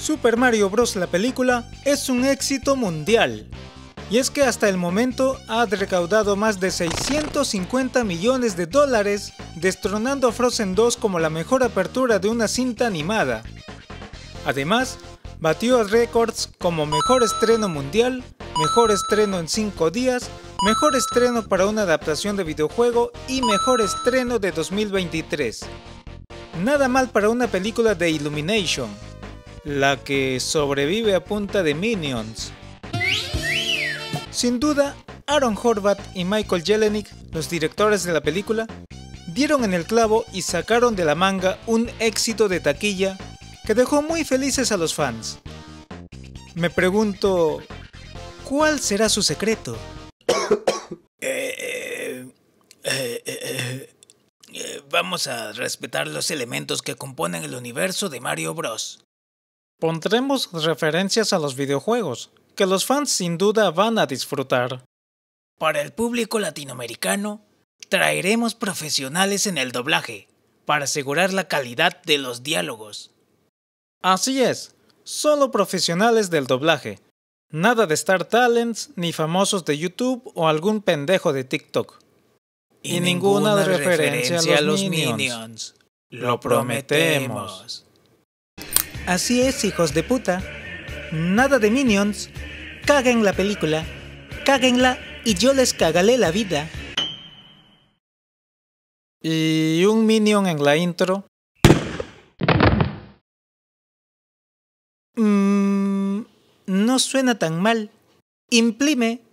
Super Mario Bros. La película es un éxito mundial. Y es que hasta el momento ha recaudado más de 650 millones de dólares, destronando a Frozen 2 como la mejor apertura de una cinta animada. Además, batió récords como mejor estreno mundial, mejor estreno en 5 días, mejor estreno para una adaptación de videojuego y mejor estreno de 2023. Nada mal para una película de Illumination, la que sobrevive a punta de Minions. Sin duda, Aaron Horvath y Michael Jelenic, los directores de la película, dieron en el clavo y sacaron de la manga un éxito de taquilla que dejó muy felices a los fans. Me pregunto, ¿cuál será su secreto? Vamos a respetar los elementos que componen el universo de Mario Bros. Pondremos referencias a los videojuegos, que los fans sin duda van a disfrutar. Para el público latinoamericano, traeremos profesionales en el doblaje, para asegurar la calidad de los diálogos. Así es, solo profesionales del doblaje. Nada de Star Talents, ni famosos de YouTube o algún pendejo de TikTok. Y ninguna referencia a los Minions. Lo prometemos. Así es, hijos de puta. Nada de Minions. Caguen la película. Cáguenla y yo les cagalé la vida. Y un Minion en la intro. No suena tan mal. Imprime